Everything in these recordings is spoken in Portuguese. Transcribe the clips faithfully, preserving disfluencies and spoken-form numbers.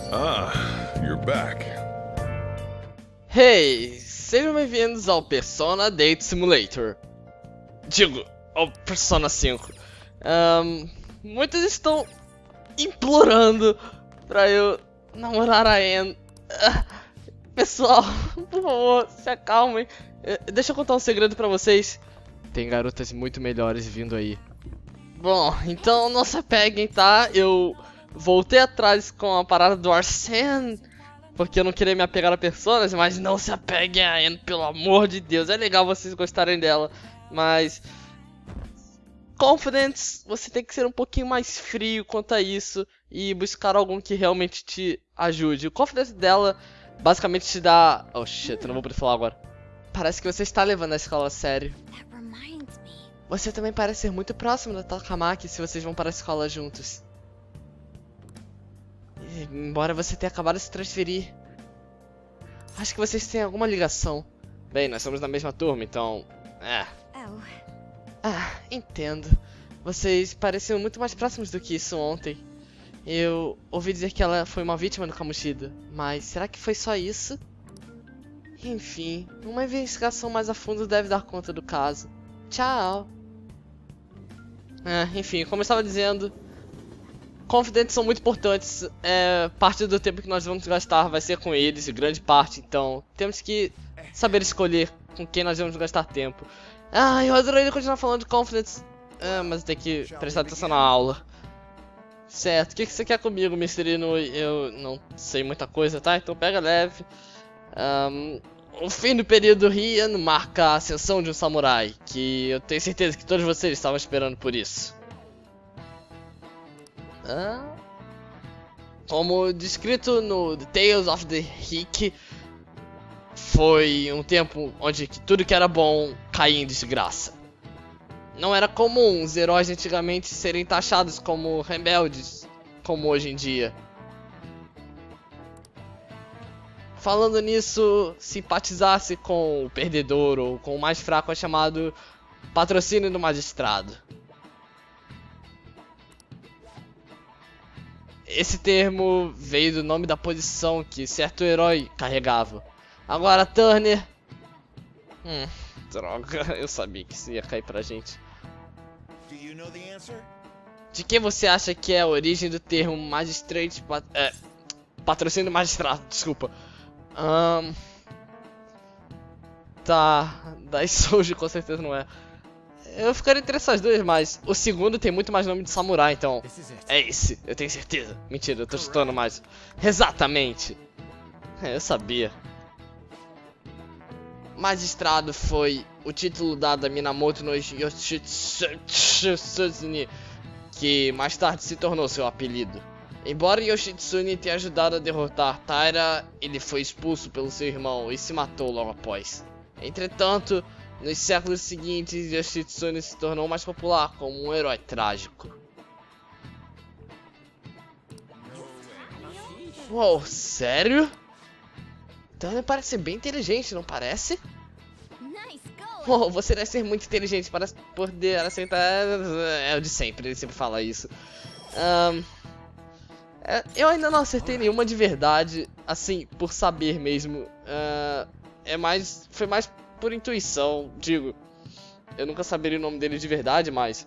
Ah, you're back. Hey, sejam bem-vindos ao Persona Date Simulator. Digo, ao Persona cinco. Um, muitos estão implorando pra eu namorar a Anne. Uh, pessoal, por favor, se acalmem. Uh, deixa eu contar um segredo pra vocês. Tem garotas muito melhores vindo aí. Bom, então não se apeguem, tá? Eu voltei atrás com a parada do Arsene, porque eu não queria me apegar a personas, mas não se apeguem a Anne, pelo amor de Deus. É legal vocês gostarem dela, mas... Confidence, você tem que ser um pouquinho mais frio quanto a isso e buscar algum que realmente te ajude. O Confidence dela basicamente te dá... Oh shit, eu não vou poder falar agora. Parece que você está levando a escola a sério. Você também parece ser muito próximo da Takamaki se vocês vão para a escola juntos. E, embora você tenha acabado de se transferir, acho que vocês têm alguma ligação. Bem, nós somos da mesma turma, então... É... Ah, entendo. Vocês pareciam muito mais próximos do que isso ontem. Eu ouvi dizer que ela foi uma vítima do Kamoshida, mas será que foi só isso? Enfim, uma investigação mais a fundo deve dar conta do caso. Tchau. Ah, enfim, como eu estava dizendo, confidentes são muito importantes. É, parte do tempo que nós vamos gastar vai ser com eles, grande parte, então temos que saber escolher com quem nós vamos gastar tempo. Ah, eu adoraria continuar falando de Confidence, ah, mas tem que prestar atenção na aula. Certo, o que, que você quer comigo, mister Inoue? Eu não sei muita coisa, tá? Então pega leve. Um, o fim do período Heian marca a ascensão de um samurai, que eu tenho certeza que todos vocês estavam esperando por isso. Ah, como descrito no The Tales of the Hiki, foi um tempo onde tudo que era bom caía em desgraça. Não era comum os heróis antigamente serem taxados como rebeldes, como hoje em dia. Falando nisso, simpatizasse com o perdedor ou com o mais fraco é chamado patrocínio do magistrado. Esse termo veio do nome da posição que certo herói carregava. Agora, Turner... Hum, droga, eu sabia que isso ia cair pra gente. De quem você acha que é a origem do termo magistrate... Pat é, patrocínio do magistrado, desculpa. Um, tá, da Isoji com certeza não é. Eu ficaria entre essas duas, mas o segundo tem muito mais nome de samurai, então é esse, eu tenho certeza. Mentira, eu tô chutando mais. Exatamente. É, eu sabia. Magistrado foi o título dado a Minamoto no Yoshitsune, que mais tarde se tornou seu apelido. Embora Yoshitsune tenha ajudado a derrotar Taira, ele foi expulso pelo seu irmão e se matou logo após. Entretanto, nos séculos seguintes, Yoshitsune se tornou mais popular como um herói trágico. Uou, sério? Turner parece ser bem inteligente, não parece? Oh, você deve ser muito inteligente para poder aceitar... É o de sempre, ele sempre fala isso. Um, é, eu ainda não acertei nenhuma de verdade, assim, por saber mesmo. Uh, é mais, foi mais por intuição, digo. Eu nunca saberia o nome dele de verdade, mas...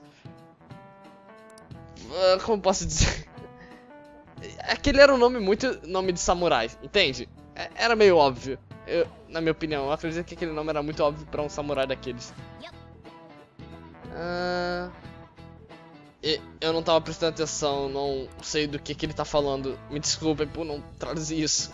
Uh, como posso dizer? Aquele era um nome muito nome de samurai, entende? Era meio óbvio, eu, na minha opinião. Eu acredito que aquele nome era muito óbvio pra um samurai daqueles. Uh, eu não tava prestando atenção, não sei do que, que ele tá falando. Me desculpem por não traduzir isso.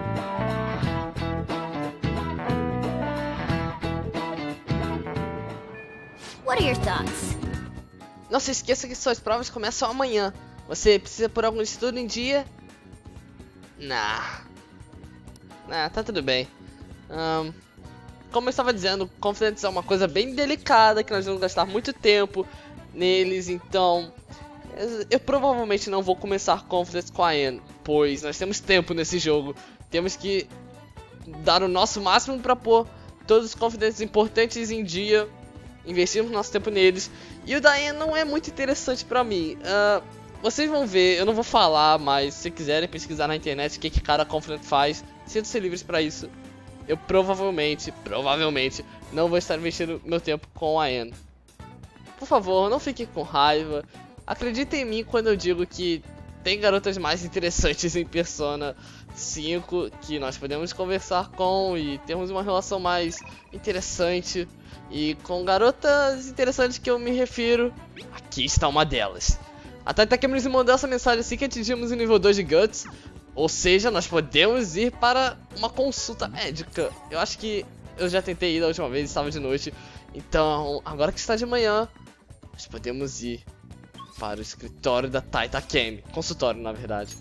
What are your thoughts? Não se esqueça que suas provas começam amanhã. Você precisa pôr algum estudo em dia? Nah. Ah, tá tudo bem. Um, como eu estava dizendo, Confidence é uma coisa bem delicada, que nós vamos gastar muito tempo neles, então... Eu, eu provavelmente não vou começar Confidence com a Anne, pois nós temos tempo nesse jogo. Temos que dar o nosso máximo para pôr todos os Confidentes importantes em dia, investirmos nosso tempo neles. E o da Anne não é muito interessante pra mim. Uh, vocês vão ver, eu não vou falar, mas se quiserem pesquisar na internet o que que cada Confidant faz, sintam-se livres pra isso. Eu provavelmente, provavelmente, não vou estar investindo meu tempo com a Anne. Por favor, não fiquem com raiva. Acreditem em mim quando eu digo que tem garotas mais interessantes em Persona cinco que nós podemos conversar com e termos uma relação mais interessante. E com garotas interessantes que eu me refiro, aqui está uma delas. A Titacam nos mandou essa mensagem assim que atingimos o nível dois de Guts. Ou seja, nós podemos ir para uma consulta médica. Eu acho que eu já tentei ir da última vez, estava de noite. Então, agora que está de manhã, nós podemos ir para o escritório da Titacam. Consultório, na verdade.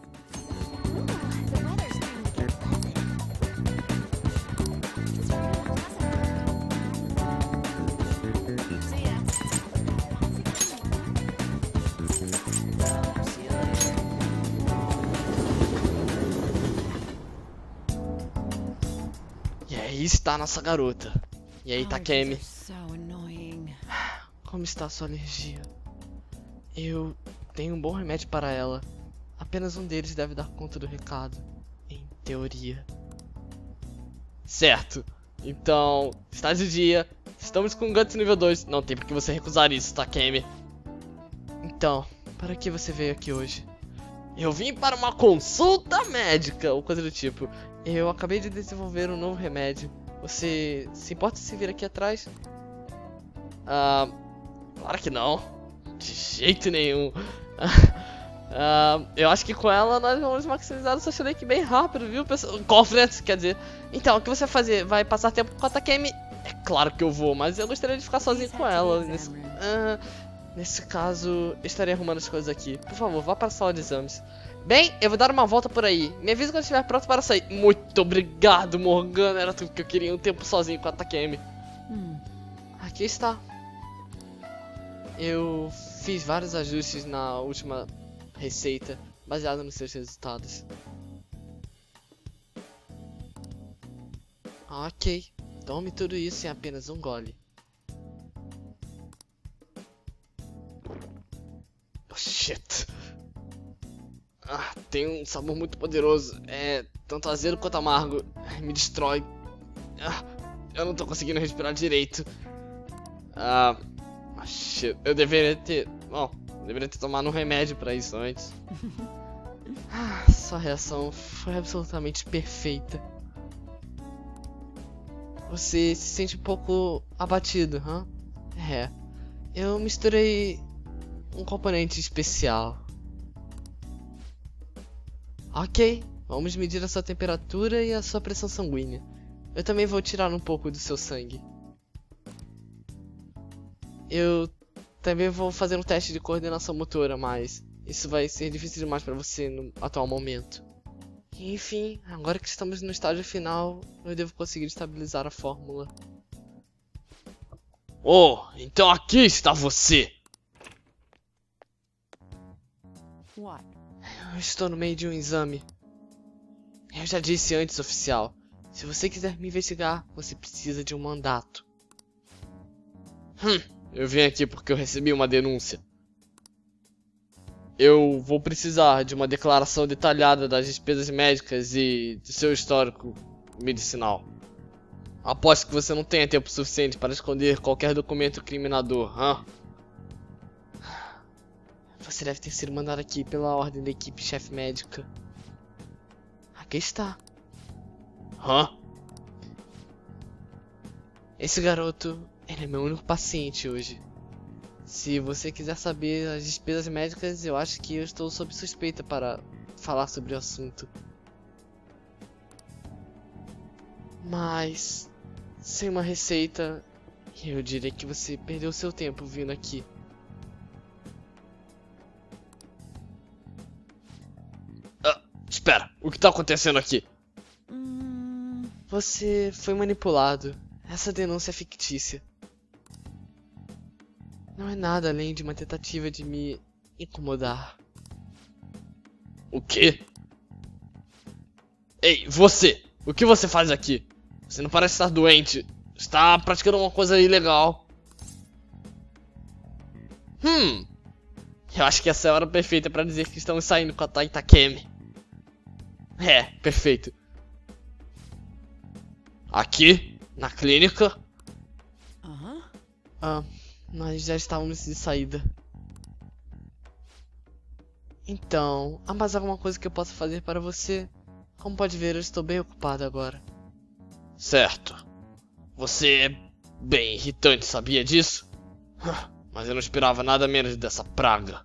E aí está a nossa garota. E aí, Takemi? Como está a sua alergia? Eu tenho um bom remédio para ela. Apenas um deles deve dar conta do recado. Em teoria. Certo. Então, está de dia. Estamos com Guts nível dois. Não tem por que você recusar isso, Takemi. Então, para que você veio aqui hoje? Eu vim para uma consulta médica, ou coisa do tipo. Eu acabei de desenvolver um novo remédio. Você se importa se vir aqui atrás? Ah, claro que não. De jeito nenhum. ah, eu acho que com ela nós vamos maximizar o seu Shuriken bem rápido, viu, pessoal? Confidant, quer dizer. Então, o que você vai fazer? Vai passar tempo com a Takemi? É claro que eu vou, mas eu gostaria de ficar sozinho com ela. Nesse, ah, nesse caso, eu estarei arrumando as coisas aqui. Por favor, vá para a sala de exames. Bem, eu vou dar uma volta por aí. Me avisa quando estiver pronto para sair. Muito obrigado, Morgana. Era tudo que eu queria. Um tempo sozinho com a Takemi. Hum. Aqui está. Eu fiz vários ajustes na última receita, baseado nos seus resultados. Ok. Tome tudo isso em apenas um gole. Oh, shit. Ah, tem um sabor muito poderoso. É tanto azedo quanto amargo. Me destrói. Ah, eu não tô conseguindo respirar direito. Ah, shit. Eu deveria ter... Bom, eu deveria ter tomado um remédio pra isso antes. Ah, sua reação foi absolutamente perfeita. Você se sente um pouco abatido, hã? É. Eu misturei um componente especial. Ok, vamos medir a sua temperatura e a sua pressão sanguínea. Eu também vou tirar um pouco do seu sangue. Eu também vou fazer um teste de coordenação motora, mas isso vai ser difícil demais para você no atual momento. Enfim, agora que estamos no estágio final, eu devo conseguir estabilizar a fórmula. Oh, então aqui está você! What? Eu estou no meio de um exame. Eu já disse antes, oficial. Se você quiser me investigar, você precisa de um mandato. Hum, eu vim aqui porque eu recebi uma denúncia. Eu vou precisar de uma declaração detalhada das despesas médicas e de seu histórico medicinal. Aposto que você não tenha tempo suficiente para esconder qualquer documento criminador, hã? Você deve ter sido mandado aqui pela ordem da equipe chefe médica. Aqui está. Hã? Esse garoto, ele é meu único paciente hoje. Se você quiser saber as despesas médicas, eu acho que eu estou sob suspeita para falar sobre o assunto. Mas, sem uma receita, eu diria que você perdeu seu tempo vindo aqui. Espera, o que tá acontecendo aqui? Hum... Você foi manipulado. Essa denúncia é fictícia. Não é nada além de uma tentativa de me incomodar. O quê? Ei, você! O que você faz aqui? Você não parece estar doente. Está praticando uma coisa ilegal. Hum. Eu acho que essa é a hora perfeita pra dizer que estamos saindo com a Tai Takemi. É, perfeito. Aqui, na clínica. Uh-huh. Ah, nós já estávamos de saída. Então, há mais alguma coisa que eu possa fazer para você? Como pode ver, eu estou bem ocupado agora. Certo. Você é bem irritante, sabia disso? Mas eu não esperava nada menos dessa praga.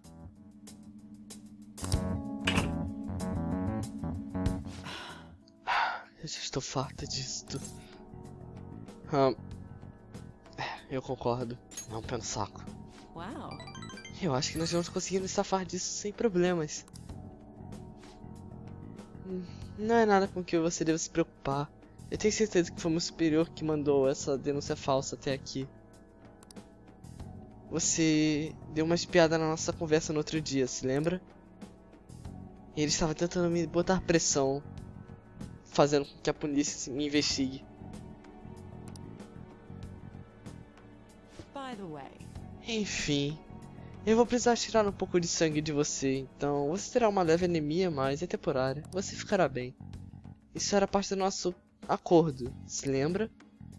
Eu já estou farta disto. Ah, eu concordo. É um pé no saco. Wow. Eu acho que nós vamos conseguir nos safar disso sem problemas. Não é nada com que você deva se preocupar. Eu tenho certeza que foi o meu superior que mandou essa denúncia falsa até aqui. Você deu uma espiada na nossa conversa no outro dia, se lembra? Ele estava tentando me botar pressão, fazendo com que a polícia me investigue. By the way. Enfim, eu vou precisar tirar um pouco de sangue de você, então você terá uma leve anemia, mas é temporária. Você ficará bem. Isso era parte do nosso acordo, se lembra?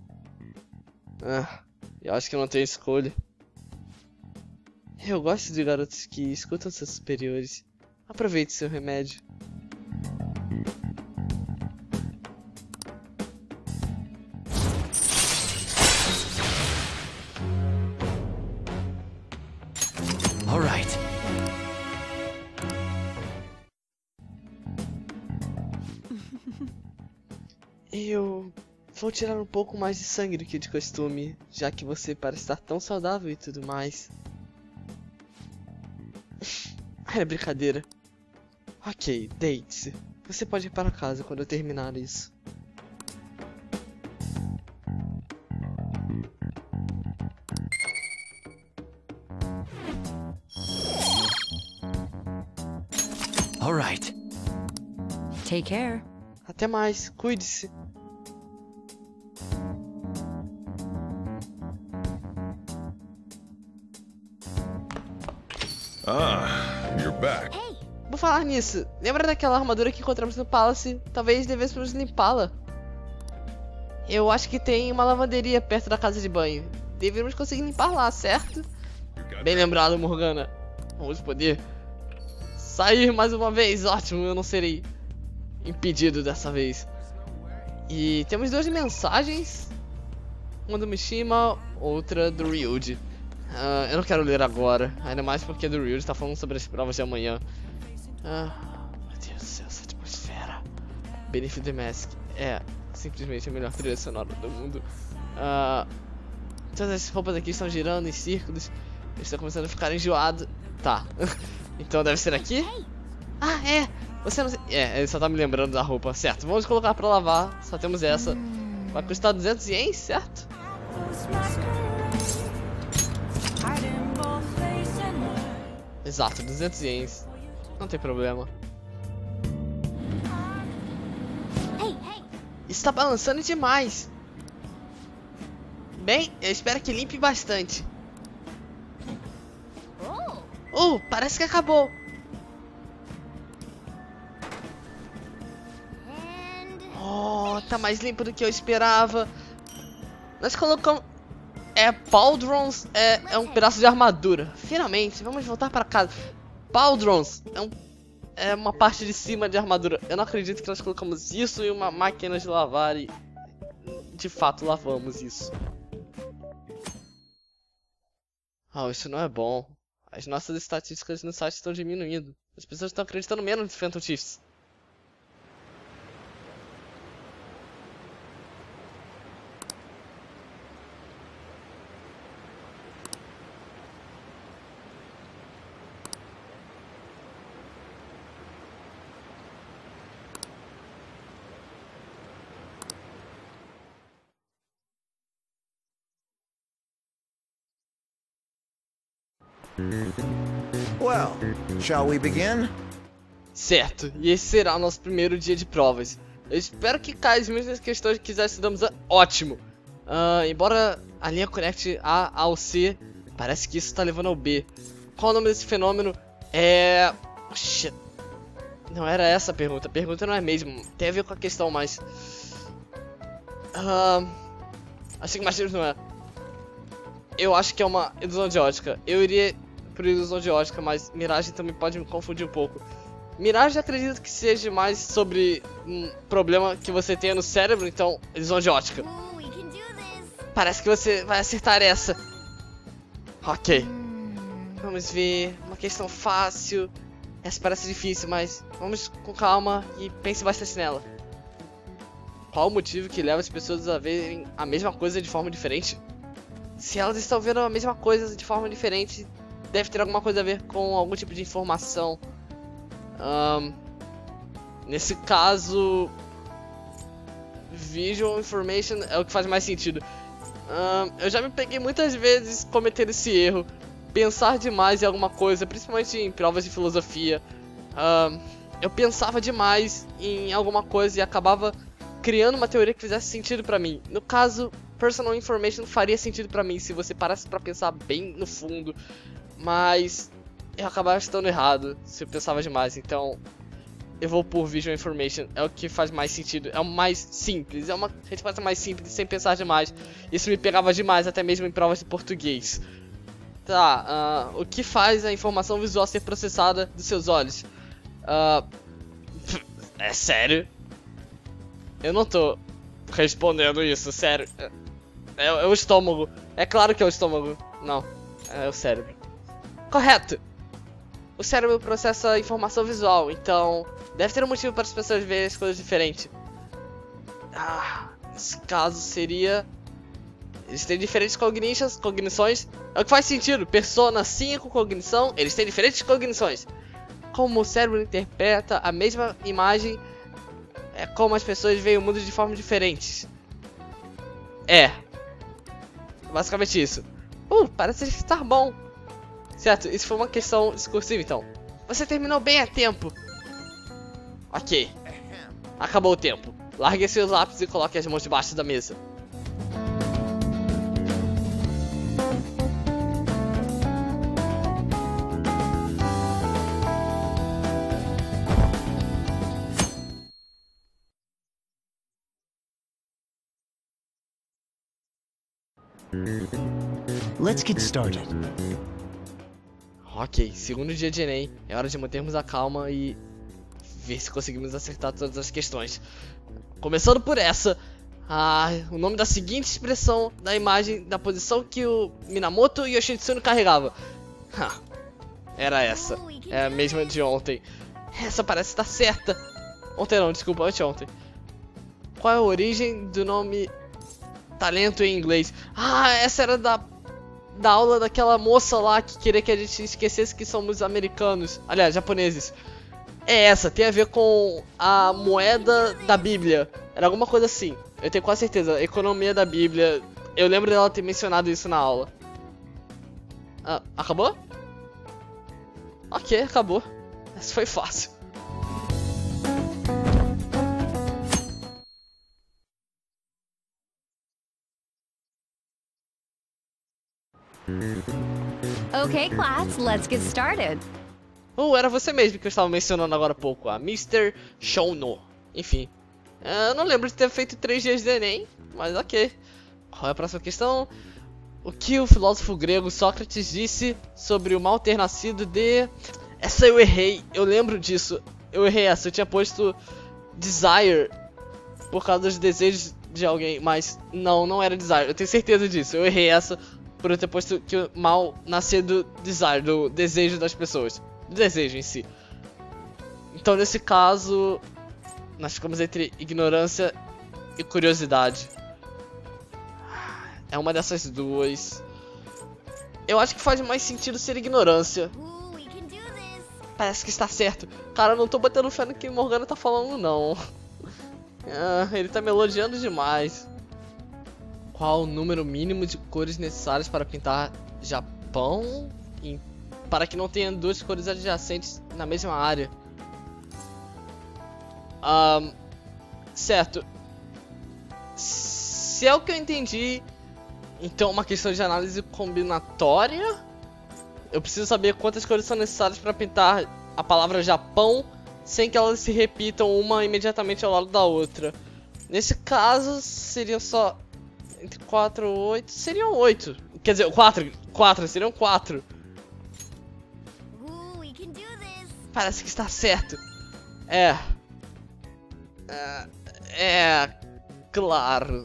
Ah, eu acho que eu não tenho escolha. Eu gosto de garotos que escutam seus superiores. Aproveite seu remédio. All right. Eu vou tirar um pouco mais de sangue do que de costume, já que você parece estar tão saudável e tudo mais. É brincadeira. Ok, deite-se. Você pode ir para casa quando eu terminar isso. All right. Take care. Até mais, cuide-se. Ah, you're back. Vou falar nisso. Lembra daquela armadura que encontramos no Palace? Talvez devêssemos limpá-la. Eu acho que tem uma lavanderia perto da casa de banho. Deveríamos conseguir limpar lá, certo? Bem lembrado, Morgana. Vamos poder sair mais uma vez. Ótimo, eu não serei impedido dessa vez. E temos duas mensagens. Uma do Mishima, outra do Ryuji. Uh, eu não quero ler agora, ainda mais porque do Ryuji está falando sobre as provas de amanhã. Ah, meu Deus do céu, essa atmosfera. Beneath the Mask é simplesmente a melhor trilha sonora do mundo. Ah, todas as roupas aqui estão girando em círculos. Eu estou começando a ficar enjoado. Tá, então deve ser aqui? Ah, é! Você não... É, ele só tá me lembrando da roupa. Certo, vamos colocar pra lavar. Só temos essa. Vai custar duzentos ienes, certo? Exato, duzentos ienes. Não tem problema. Isso tá balançando demais. Bem, eu espero que limpe bastante. Uh, parece que acabou. Oh, tá mais limpo do que eu esperava. Nós colocamos... É, pauldrons é, é um pedaço de armadura. Finalmente, vamos voltar para casa. Pauldrons é, um, é uma parte de cima de armadura. Eu não acredito que nós colocamos isso em uma máquina de lavar e... De fato, lavamos isso. Oh, isso não é bom. As nossas estatísticas no site estão diminuindo. As pessoas estão acreditando menos no Phantom Chiefs. Well, shall we begin? Certo, e esse será o nosso primeiro dia de provas. Eu espero que caia as mesmas questões que já estudamos. A... Ótimo! Uh, embora a linha conecte A ao C, parece que isso está levando ao B. Qual o nome desse fenômeno? É... Oh, shit. Não era essa a pergunta. A pergunta não é mesmo. Tem a ver com a questão, mas... Uh... Acho que mais não é. Eu acho que é uma ilusão de ótica. Eu iria por ilusão de ótica, mas miragem também pode me confundir um pouco. Miragem acredito que seja mais sobre um problema que você tenha no cérebro, então ilusão de ótica. Ooh, we can do this. Parece que você vai acertar essa. Ok. Vamos ver. Uma questão fácil. Essa parece difícil, mas vamos com calma e pense bastante nela. Qual o motivo que leva as pessoas a verem a mesma coisa de forma diferente? Se elas estão vendo a mesma coisa de forma diferente, deve ter alguma coisa a ver com algum tipo de informação. Um, nesse caso, Visual Information é o que faz mais sentido. Um, eu já me peguei muitas vezes cometendo esse erro. Pensar demais em alguma coisa, principalmente em provas de filosofia. Um, eu pensava demais em alguma coisa e acabava criando uma teoria que fizesse sentido pra mim. No caso, Personal Information faria sentido pra mim se você parasse pra pensar bem no fundo. Mas eu acabava estando errado se eu pensava demais. Então eu vou por Visual Information. É o que faz mais sentido. É o mais simples. É uma resposta mais simples, sem pensar demais. Isso me pegava demais, até mesmo em provas de português. Tá, uh, o que faz a informação visual ser processada dos seus olhos? Uh, é sério? Eu não tô respondendo isso, sério. É, é o estômago. É claro que é o estômago. Não, é o cérebro. Correto! O cérebro processa informação visual, então deve ter um motivo para as pessoas verem as coisas diferentes. Ah, nesse caso seria... Eles têm diferentes cognições, cognições. É o que faz sentido. Persona cinco, cognição. Eles têm diferentes cognições. Como o cérebro interpreta a mesma imagem, é como as pessoas veem o mundo de formas diferentes. É. Basicamente isso. Uh, parece estar bom. Certo, isso foi uma questão discursiva então. Você terminou bem a tempo. Ok. Acabou o tempo. Largue seus lápis e coloque as mãos debaixo da mesa. Let's get started. Ok, segundo dia de Enem, é hora de mantermos a calma e ver se conseguimos acertar todas as questões. Começando por essa, ah, o nome da seguinte expressão da imagem da posição que o Minamoto Yoshitsune carregava. Ah, era essa, é a mesma de ontem. Essa parece estar certa. Ontem não, desculpa, anteontem. Qual é a origem do nome talento em inglês? Ah, essa era da, da aula daquela moça lá que queria que a gente esquecesse que somos americanos. Aliás, japoneses. É essa, tem a ver com a moeda da Bíblia. Era alguma coisa assim. Eu tenho quase certeza, economia da Bíblia. Eu lembro dela ter mencionado isso na aula. Ah, acabou? Ok, acabou. Essa foi fácil. Okay, class, let's get started. Ou era você mesmo que eu estava mencionando agora há pouco, a mister Shouno. Enfim, eu não lembro de ter feito três dias de Enem, mas ok. Qual é a próxima questão? O que o filósofo grego Sócrates disse sobre o mal ter nascido de... Essa eu errei, eu lembro disso. Eu errei essa, eu tinha posto desire por causa dos desejos de alguém, mas não, não era desire, eu tenho certeza disso. Eu errei essa por eu ter posto que o mal nascia do desire, do desejo das pessoas. Do desejo em si. Então nesse caso, nós ficamos entre ignorância e curiosidade. É uma dessas duas. Eu acho que faz mais sentido ser ignorância. Ooh, we can do this. Parece que está certo. Cara, eu não tô botando fé no que o Morgana tá falando, não. Ah, ele tá me elogiando demais. Qual o número mínimo de cores necessárias para pintar Japão? Em... Para que não tenha duas cores adjacentes na mesma área. Um, certo. Se é o que eu entendi, então uma questão de análise combinatória. eu preciso saber quantas cores são necessárias para pintar a palavra Japão sem que elas se repitam uma imediatamente ao lado da outra. Nesse caso, seriam só entre quatro e oito. Seriam oito. Quer dizer, quatro. quatro, seriam quatro. Ooh, we can do this. Parece que está certo. É. É. É. Claro.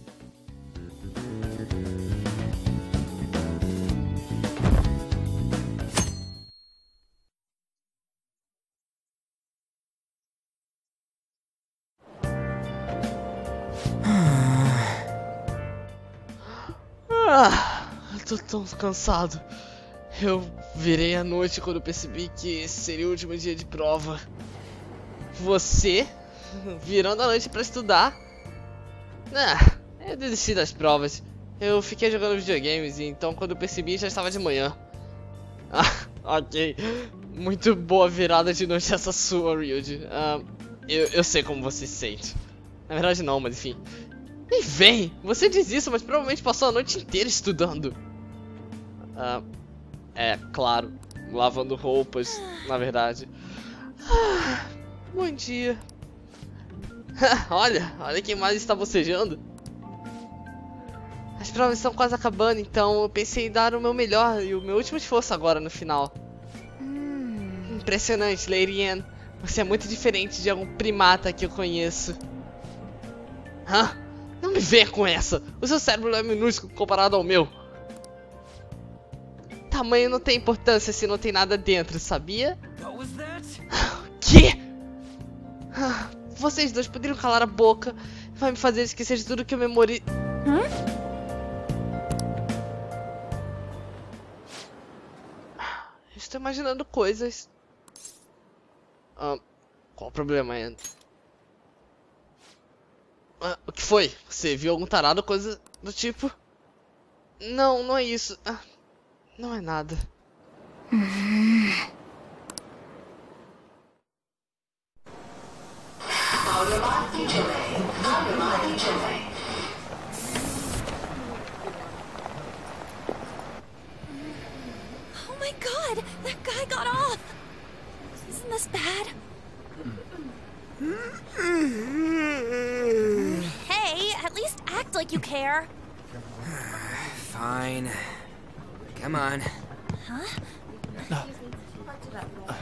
Ah, eu tô tão cansado. Eu virei à noite quando percebi que esse seria o último dia de prova. Você virando a noite pra estudar? Ah, eu desisti das provas. Eu fiquei jogando videogames e então quando eu percebi já estava de manhã. Ah, ok. Muito boa virada de noite essa sua, Ryuji. Ah, eu, eu sei como você se sente. Na verdade não, mas enfim. Nem vem! Você diz isso, mas provavelmente passou a noite inteira estudando. Ah, é, claro. Lavando roupas, na verdade. Ah, bom dia. Olha, olha quem mais está bocejando. As provas estão quase acabando, então eu pensei em dar o meu melhor e o meu último esforço agora no final. Impressionante, Lady Anne. Você é muito diferente de algum primata que eu conheço. Hã? Não me venha com essa! O seu cérebro é minúsculo comparado ao meu. Tamanho não tem importância se não tem nada dentro, sabia? Que? Vocês dois poderiam calar a boca. Vai me fazer esquecer de tudo que eu memori... Hã? Estou imaginando coisas. Ah, qual o problema, Anne? Ah, o que foi? Você viu algum tarado, coisa do tipo? Não, não é isso. Ah, não é nada. Oh my god, that guy got off. Isn't this bad? Hey, at least act like you care. Fine. Come on. Huh?